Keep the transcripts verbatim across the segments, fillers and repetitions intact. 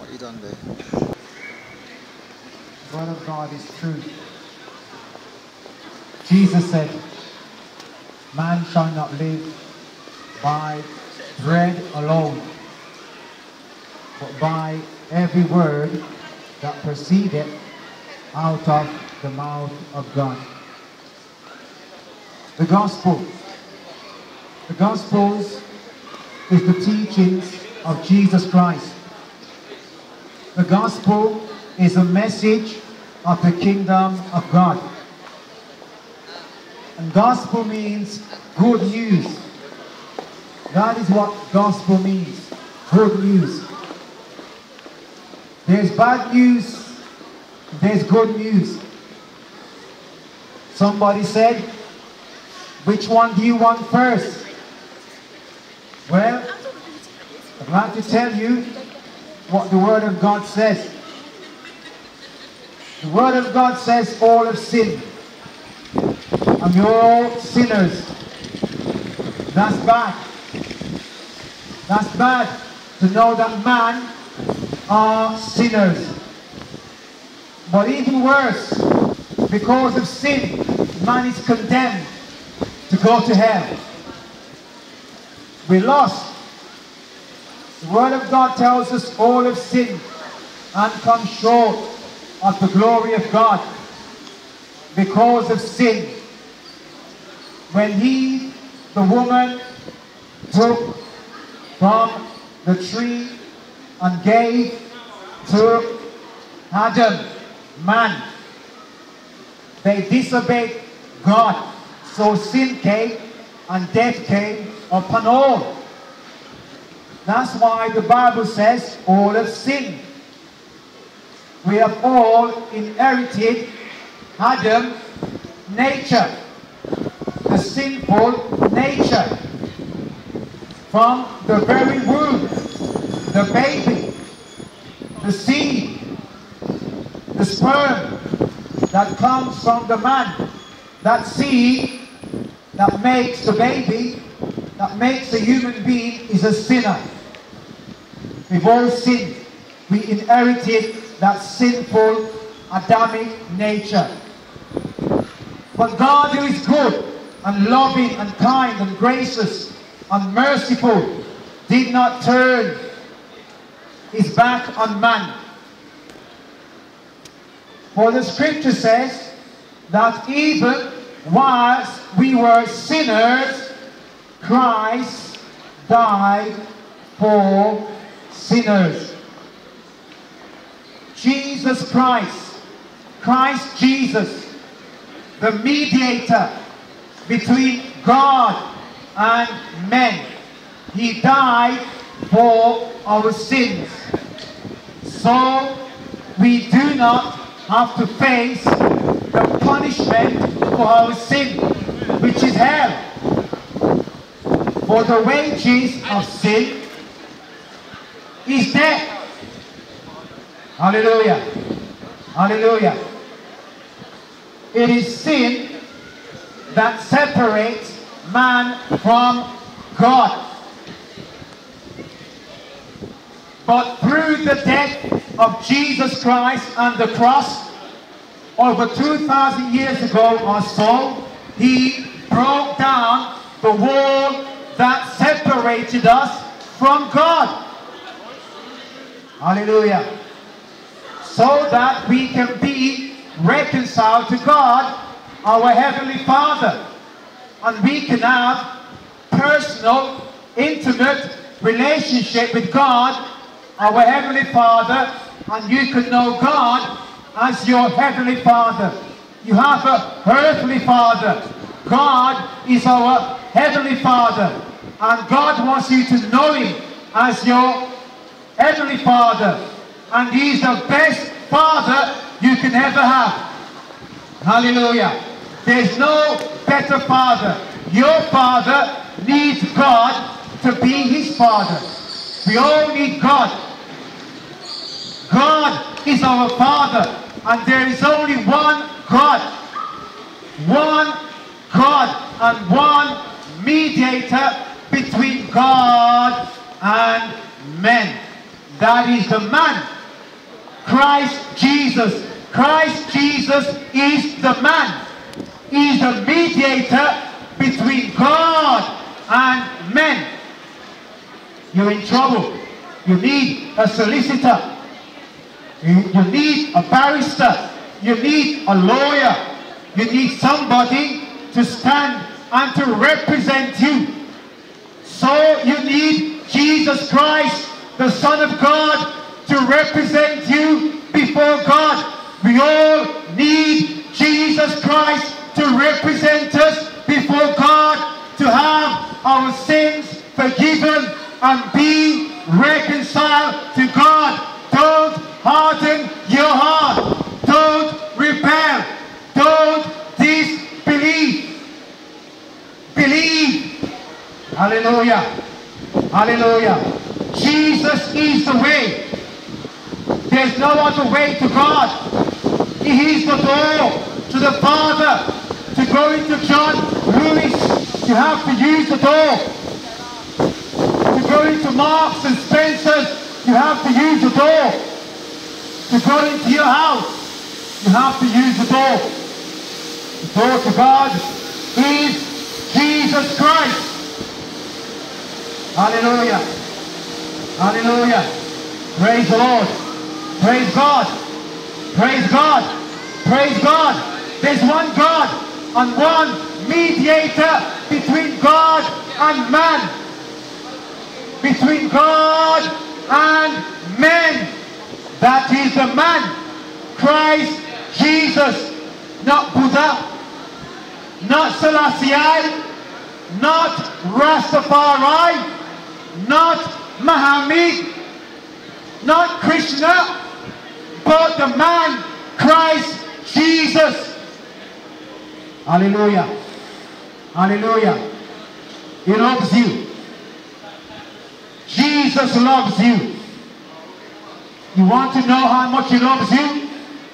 이던데. The word of God is truth. Jesus said, man shall not live by bread alone, but by every word that proceedeth out of the mouth of God. The gospel. The gospels is the teachings of Jesus Christ. The gospel is a message of the kingdom of God. And gospel means good news. That is what gospel means. Good news. There's bad news. There's good news. Somebody said, which one do you want first? Well, I'd like to tell you what the Word of God says. The Word of God says all have sinned. And you're all sinners. That's bad. That's bad to know that man are sinners. But even worse, because of sin, man is condemned to go to hell. We're lost. The Word of God tells us all have sinned and come short of the glory of God because of sin. When he, the woman, took from the tree and gave to Adam, man, they disobeyed God. So sin came and death came upon all. That's why the Bible says all have sinned. We have all inherited Adam's nature, the sinful nature. From the very womb, the baby, the seed, the sperm that comes from the man, that seed that makes the baby, that makes a human being, is a sinner. We've all sinned. We inherited that sinful Adamic nature. But God, who is good and loving and kind and gracious and merciful, did not turn his back on man. For the scripture says that even whilst we were sinners, Christ died for sinners. Jesus Christ, Christ Jesus, the mediator between God and men. He died for our sins. So we do not have to face the punishment for our sin, which is hell. For the wages of sin is death. Hallelujah. Hallelujah. It is sin that separates man from God. But through the death of Jesus Christ on the cross, over two thousand years ago or so, he broke down the wall that separated us from God. Hallelujah. So that we can be reconciled to God, our Heavenly Father. And we can have personal, intimate relationship with God, our Heavenly Father, and you can know God as your Heavenly Father. You have an earthly Father. God is our Heavenly Father. And God wants you to know Him as your Heavenly Father. And He is the best Father you can ever have. Hallelujah. There's no better Father. Your Father needs God to be His Father. We all need God. God is our Father. And there is only one God. One God and one mediator between God and men. That is the man Christ Jesus. Christ Jesus is the man. He is the mediator between God and men. You're in trouble. You need a solicitor. You, you need a barrister. You need a lawyer. You need somebody to stand and to represent you. So you need Jesus Christ, the Son of God, to represent you before God. We all need Jesus Christ to represent us before God, to have our sins forgiven and be reconciled to God. Don't harden your heart. Don't rebel. Don't disbelieve. Believe. Hallelujah. Hallelujah. Jesus is the way. There's no other way to God. He is the door to the Father. To go into John Lewis, you have to use the door. To go into Marks and Spencer's, you have to use the door. To go into your house, you have to use the door. The door to God is Jesus Christ. Hallelujah. Hallelujah. Praise the Lord. Praise God. Praise God. Praise God. There's one God and one mediator between God and man. Between God and men. That is the man, Christ Jesus. Not Buddha, not Selassie, not Rastafari, not Muhammad, not Krishna, but the man, Christ Jesus. Hallelujah. Hallelujah. He loves you. Jesus loves you. You want to know how much he loves you?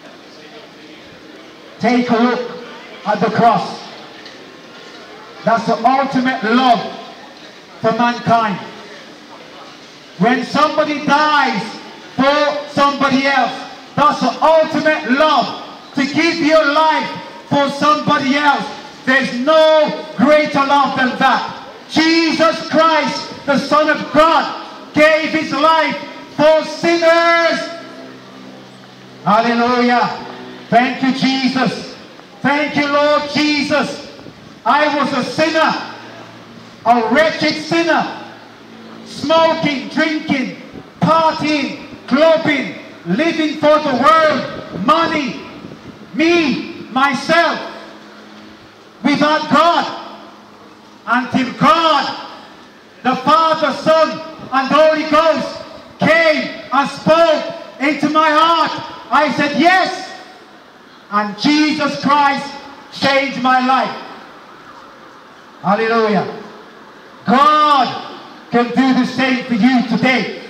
Take a look at the cross. That's the ultimate love for mankind. When somebody dies for somebody else, that's the ultimate love. To give your life for somebody else. There's no greater love than that. Jesus Christ, the Son of God, gave his life for sinners. Hallelujah. Thank you, Jesus. Thank you, Lord Jesus. I was a sinner, a wretched sinner, smoking, drinking, partying, clubbing, living for the world, money, me, myself, without God, until God, the Father, Son, and Holy Ghost came and spoke into my heart. I said yes, and Jesus Christ changed my life. Hallelujah. God can do the same for you today.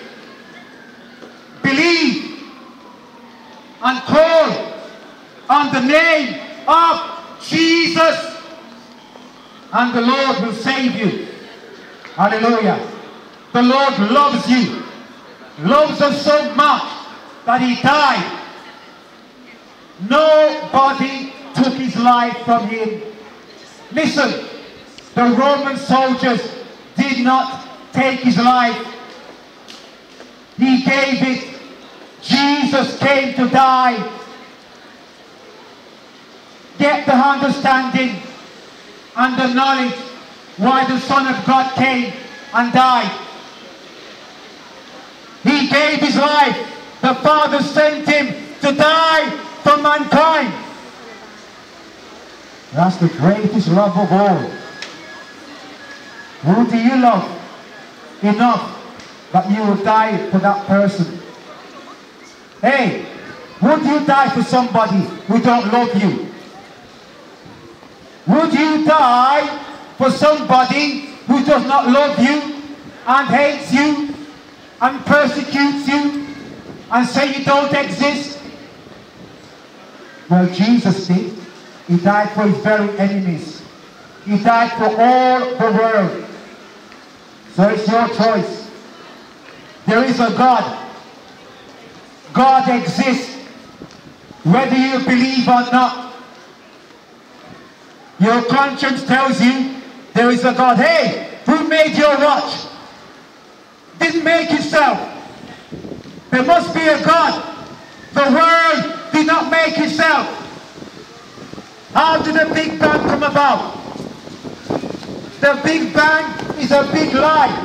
Believe and call on the name of Jesus, and the Lord will save you. Hallelujah. The Lord loves you, loves us so much that he died. Nobody took his life from him. Listen, the Roman soldiers did not take his life. He gave it. Jesus came to die. Get the understanding and the knowledge why the Son of God came and died. He gave his life. The Father sent him to die for mankind. That's the greatest love of all. Who do you love enough that you will die for that person? Hey, would you die for somebody who don't love you? Would you die for somebody who does not love you and hates you and persecutes you and say you don't exist? Well, Jesus did. He died for his very enemies. He died for all the world. So it's your choice. There is a God God exists, whether you believe or not. Your conscience tells you there is a God. Hey, who made your watch? Didn't make itself. There must be a God. The world did not make itself. How did the Big Bang come about? The Big Bang is a big lie.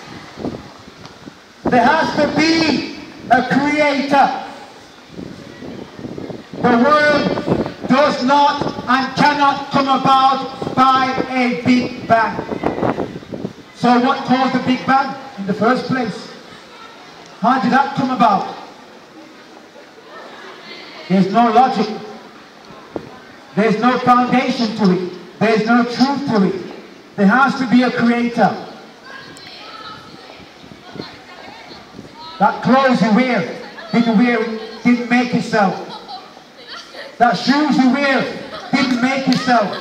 There has to be a creator. The world does not and cannot come about by a Big Bang. So what caused the Big Bang in the first place? How did that come about? There's no logic. There's no foundation to it. There's no truth to it. There has to be a creator. That clothes you wear, didn't wear it, didn't make itself. That shoes you wear, didn't make itself.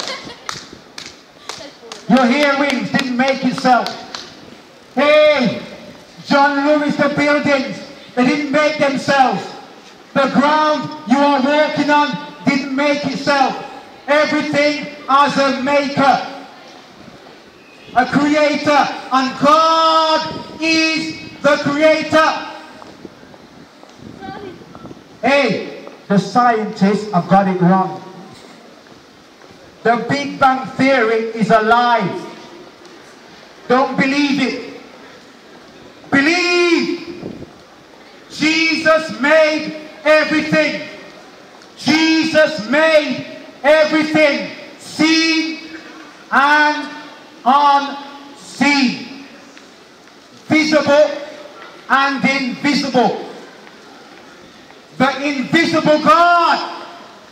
Your earrings didn't make itself. Hey, John Lewis, the buildings, they didn't make themselves. The ground you are walking on didn't make itself. Everything has a maker, a creator, and God is the creator. Hey, the scientists have got it wrong. The Big Bang Theory is a lie. Don't believe it. Believe Jesus made everything. Jesus made everything, seen and unseen, visible and invisible. The invisible God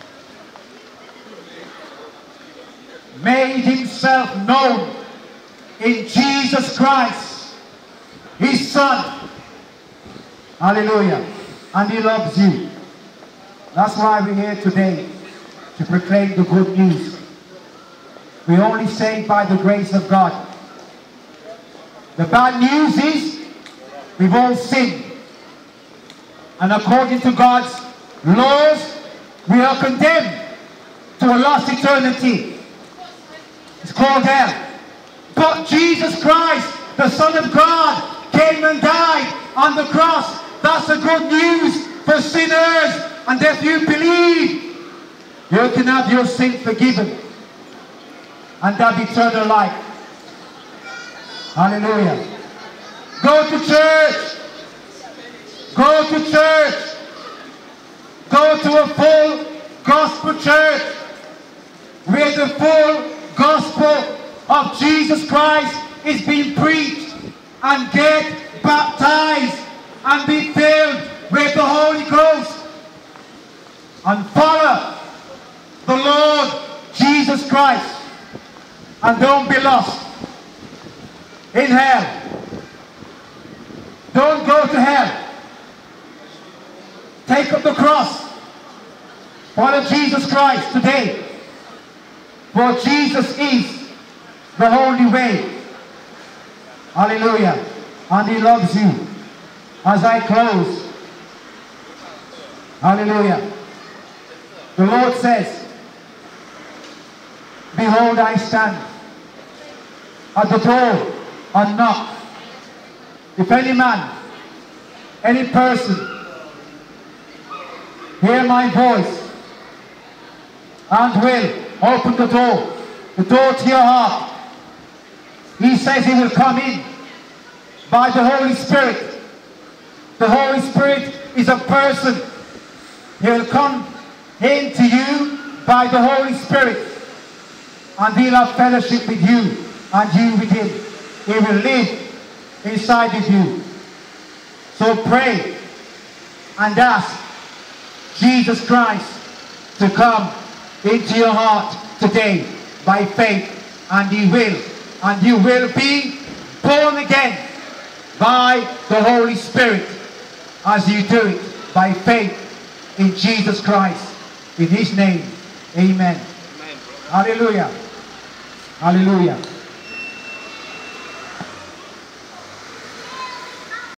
made himself known in Jesus Christ, his Son. Hallelujah. And he loves you. That's why we're here today, to proclaim the good news. We're only saved by the grace of God. The bad news is we've all sinned. And according to God's laws, we are condemned to a lost eternity. It's called hell. But Jesus Christ, the Son of God, came and died on the cross. That's the good news for sinners. And if you believe, you can have your sin forgiven and have eternal life. Hallelujah. Go to church. Go to church. Go to a full gospel church where the full gospel of Jesus Christ is being preached, and get baptized and be filled with the Holy Ghost and follow the Lord Jesus Christ, and don't be lost in hell. Don't go to hell. Take up the cross. Follow Jesus Christ today. For Jesus is the only way. Hallelujah. And he loves you. As I close, hallelujah, the Lord says, behold, I stand at the door and knock. If any man, any person, hear my voice and will open the door, the door to your heart, he says he will come in by the Holy Spirit. The Holy Spirit is a person. He'll come into you by the Holy Spirit, and he'll have fellowship with you and you with him. He will live inside of you. So pray and ask Jesus Christ to come into your heart today by faith, and he will. And you will be born again by the Holy Spirit as you do it by faith in Jesus Christ. In his name, amen. Amen. Hallelujah. Hallelujah.